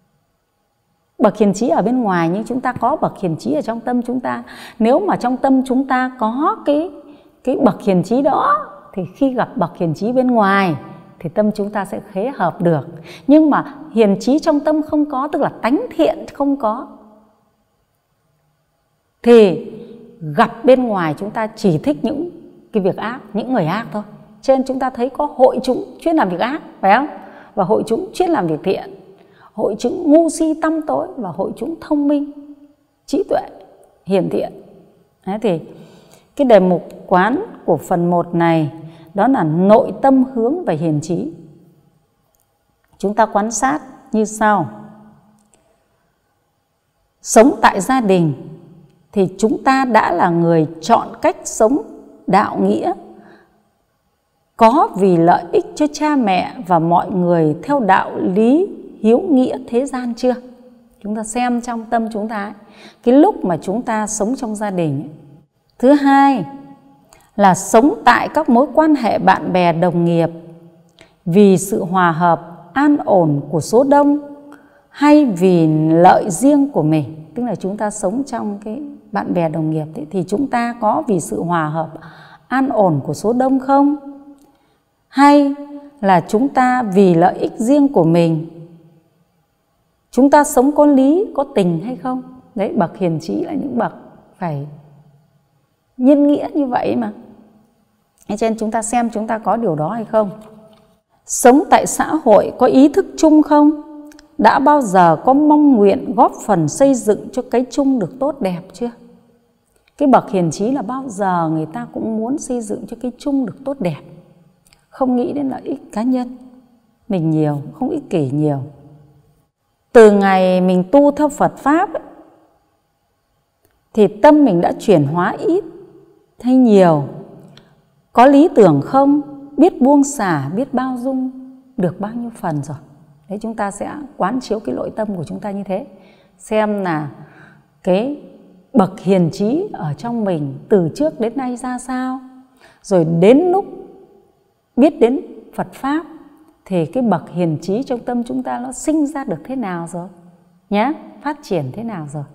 Bậc hiền trí ở bên ngoài nhưng chúng ta có bậc hiền trí ở trong tâm chúng ta. Nếu mà trong tâm chúng ta có cái cái bậc hiền trí đó thì khi gặp bậc hiền trí bên ngoài thì tâm chúng ta sẽ khế hợp được. Nhưng mà hiền trí trong tâm không có, tức là tánh thiện không có, thì gặp bên ngoài chúng ta chỉ thích những cái việc ác, những người ác thôi. Cho nên chúng ta thấy có hội chúng chuyên làm việc ác, phải không? Và hội chúng chuyên làm việc thiện. Hội chúng ngu si tăm tối và hội chúng thông minh, trí tuệ, hiền thiện. Đấy, thì cái đề mục quán của phần một này đó là nội tâm hướng về hiền trí. Chúng ta quan sát như sau. Sống tại gia đình thì chúng ta đã là người chọn cách sống đạo nghĩa, có vì lợi ích cho cha mẹ và mọi người theo đạo lý hiếu nghĩa thế gian chưa? Chúng ta xem trong tâm chúng ta, cái lúc mà chúng ta sống trong gia đình. Thứ hai là sống tại các mối quan hệ bạn bè đồng nghiệp vì sự hòa hợp, an ổn của số đông hay vì lợi riêng của mình. Tức là chúng ta sống trong cái bạn bè đồng nghiệp ấy, thì chúng ta có vì sự hòa hợp, an ổn của số đông không? Hay là chúng ta vì lợi ích riêng của mình? Chúng ta sống có lý, có tình hay không? Đấy, bậc hiền trí là những bậc phải nhân nghĩa như vậy mà. Cho nên chúng ta xem chúng ta có điều đó hay không. Sống tại xã hội có ý thức chung không? Đã bao giờ có mong nguyện góp phần xây dựng cho cái chung được tốt đẹp chưa? Cái bậc hiền trí là bao giờ người ta cũng muốn xây dựng cho cái chung được tốt đẹp, không nghĩ đến lợi ích cá nhân mình nhiều, không ích kỷ nhiều. Từ ngày mình tu theo Phật Pháp ấy, thì tâm mình đã chuyển hóa ít hay nhiều? Có lý tưởng không? Biết buông xả, biết bao dung được bao nhiêu phần rồi? Đấy, chúng ta sẽ quán chiếu cái nội tâm của chúng ta như thế. Xem là cái bậc hiền trí ở trong mình từ trước đến nay ra sao. Rồi đến lúc biết đến Phật Pháp thì cái bậc hiền trí trong tâm chúng ta nó sinh ra được thế nào rồi nhé, phát triển thế nào rồi.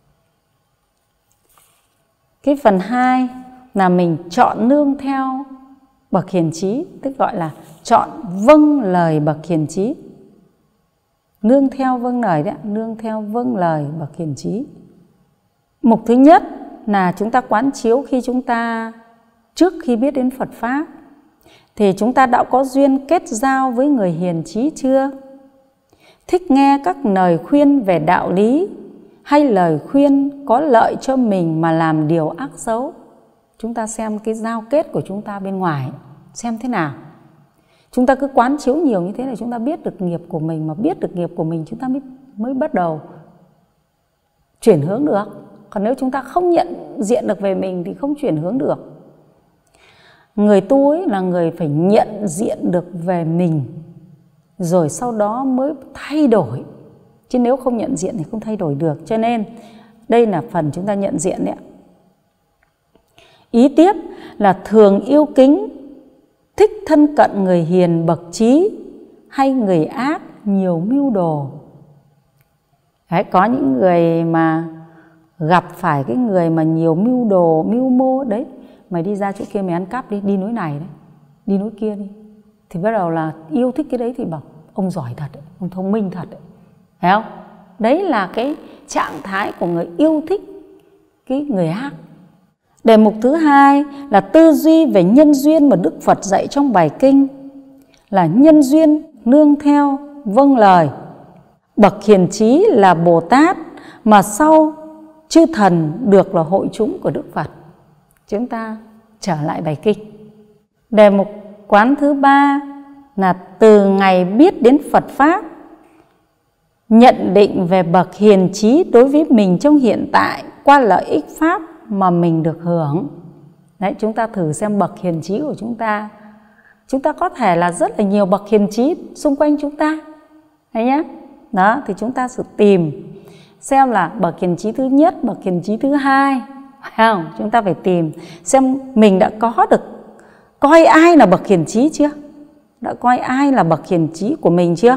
Cái phần hai là mình chọn nương theo bậc hiền trí, tức gọi là chọn vâng lời bậc hiền trí. Nương theo vâng lời đấy, nương theo vâng lời bậc hiền trí. Mục thứ nhất là chúng ta quán chiếu khi chúng ta trước khi biết đến Phật Pháp thì chúng ta đã có duyên kết giao với người hiền trí chưa? Thích nghe các lời khuyên về đạo lý hay lời khuyên có lợi cho mình mà làm điều ác xấu? Chúng ta xem cái giao kết của chúng ta bên ngoài xem thế nào. Chúng ta cứ quán chiếu nhiều như thế là chúng ta biết được nghiệp của mình, mà biết được nghiệp của mình chúng ta mới, mới bắt đầu chuyển hướng được. Còn nếu chúng ta không nhận diện được về mình thì không chuyển hướng được. Người tu ấy là người phải nhận diện được về mình rồi sau đó mới thay đổi. Chứ nếu không nhận diện thì không thay đổi được. Cho nên đây là phần chúng ta nhận diện đấy. Ý tiếp là thường yêu kính, thích thân cận người hiền bậc trí hay người ác nhiều mưu đồ. Đấy, có những người mà gặp phải cái người mà nhiều mưu đồ, mưu mô đấy, mày đi ra chỗ kia mày ăn cắp đi, đi núi này đấy, đi núi kia đi. Thì bắt đầu là yêu thích cái đấy thì bảo ông giỏi thật đấy, ông thông minh thật đấy. Thấy không? Đấy là cái trạng thái của người yêu thích cái người ác. Đề mục thứ hai là tư duy về nhân duyên mà Đức Phật dạy trong bài kinh, là nhân duyên nương theo vâng lời. Bậc hiền trí là Bồ Tát mà sau chư thần được là hội chúng của Đức Phật. Chúng ta trở lại bài kinh. Đề mục quán thứ ba là từ ngày biết đến Phật Pháp, nhận định về bậc hiền trí đối với mình trong hiện tại qua lợi ích Pháp mà mình được hưởng. Đấy, chúng ta thử xem bậc hiền trí của chúng ta. Chúng ta có thể là rất là nhiều bậc hiền trí xung quanh chúng ta. Đấy nhé. Đó, thì chúng ta sẽ tìm xem là bậc hiền trí thứ nhất, bậc hiền trí thứ hai. Phải không? Chúng ta phải tìm xem mình đã có được coi ai là bậc hiền trí chưa? Đã coi ai là bậc hiền trí của mình chưa?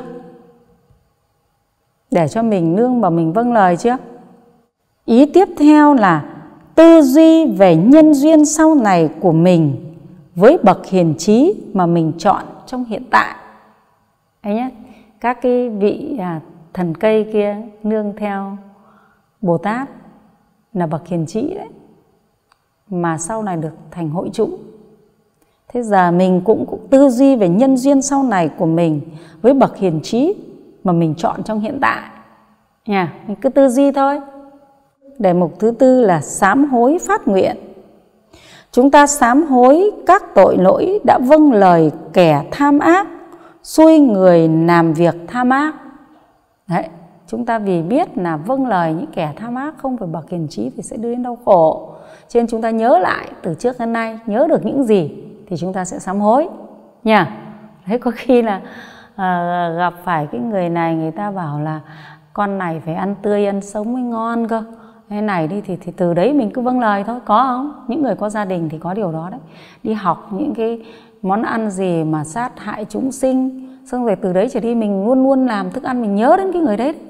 Để cho mình nương vào mình vâng lời chưa? Ý tiếp theo là tư duy về nhân duyên sau này của mình với bậc hiền trí mà mình chọn trong hiện tại. Đấy nhé. Các cái vị à, thần cây kia nương theo Bồ Tát là bậc hiền trí đấy, mà sau này được thành hội chúng. Thế giờ mình cũng, cũng tư duy về nhân duyên sau này của mình với bậc hiền trí mà mình chọn trong hiện tại nha. Mình cứ tư duy thôi. Đề mục thứ tư là sám hối phát nguyện. Chúng ta sám hối các tội lỗi đã vâng lời kẻ tham ác, xuôi người làm việc tham ác. Đấy, chúng ta vì biết là vâng lời những kẻ tham ác không phải bậc hiền trí thì sẽ đưa đến đau khổ. Cho nên chúng ta nhớ lại từ trước đến nay, nhớ được những gì thì chúng ta sẽ sám hối nha. Đấy, có khi là à, gặp phải cái người này, người ta bảo là con này phải ăn tươi ăn sống mới ngon cơ. Thế này đi thì, thì từ đấy mình cứ vâng lời thôi, có không? Những người có gia đình thì có điều đó đấy. Đi học những cái món ăn gì mà sát hại chúng sinh, xong rồi từ đấy trở đi mình luôn luôn làm thức ăn, mình nhớ đến cái người đấy.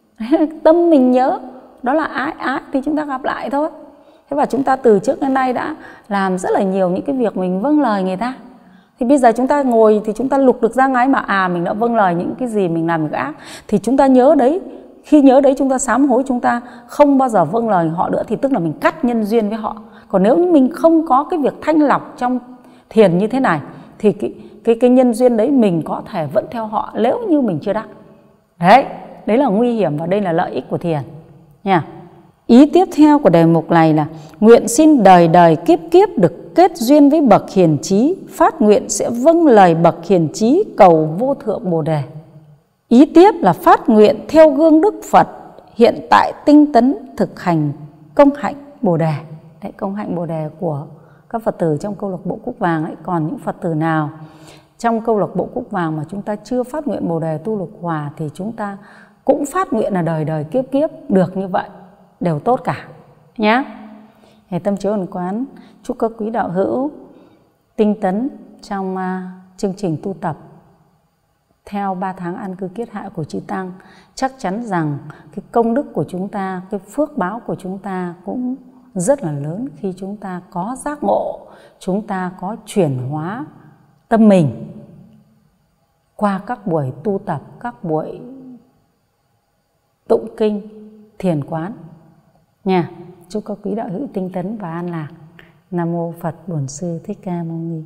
Tâm mình nhớ, đó là ái, ái thì chúng ta gặp lại thôi. Thế và chúng ta từ trước đến nay đã làm rất là nhiều những cái việc mình vâng lời người ta. Thì bây giờ chúng ta ngồi thì chúng ta lục được ra ngay mà à mình đã vâng lời những cái gì mình làm việc ác. Thì chúng ta nhớ đấy, khi nhớ đấy chúng ta sám hối, chúng ta không bao giờ vâng lời họ nữa, thì tức là mình cắt nhân duyên với họ. Còn nếu như mình không có cái việc thanh lọc trong thiền như thế này thì cái, cái, cái nhân duyên đấy mình có thể vẫn theo họ nếu như mình chưa đắc. Đấy, đấy là nguy hiểm và đây là lợi ích của thiền nha. Ý tiếp theo của đề mục này là nguyện xin đời đời kiếp kiếp được kết duyên với bậc hiền trí, phát nguyện sẽ vâng lời bậc hiền trí cầu vô thượng Bồ đề. Ý tiếp là phát nguyện theo gương Đức Phật hiện tại tinh tấn thực hành công hạnh Bồ đề. Đấy, công hạnh Bồ đề của các Phật tử trong câu lạc bộ Cúc Vàng ấy. Còn những Phật tử nào trong câu lạc bộ Cúc Vàng mà chúng ta chưa phát nguyện Bồ đề tu lục hòa thì chúng ta cũng phát nguyện là đời đời kiếp kiếp được như vậy, đều tốt cả nhé. Thì tâm chiếu ẩn quán chúc các quý đạo hữu tinh tấn trong uh, chương trình tu tập theo ba tháng an cư kiết hạ của Chư Tăng. Chắc chắn rằng cái công đức của chúng ta, cái phước báo của chúng ta cũng rất là lớn khi chúng ta có giác ngộ, chúng ta có chuyển hóa tâm mình qua các buổi tu tập, các buổi tụng kinh, thiền quán nha. Chúc các quý đạo hữu tinh tấn và an lạc. Nam mô Phật Bổn Sư Thích Ca Mâu Ni.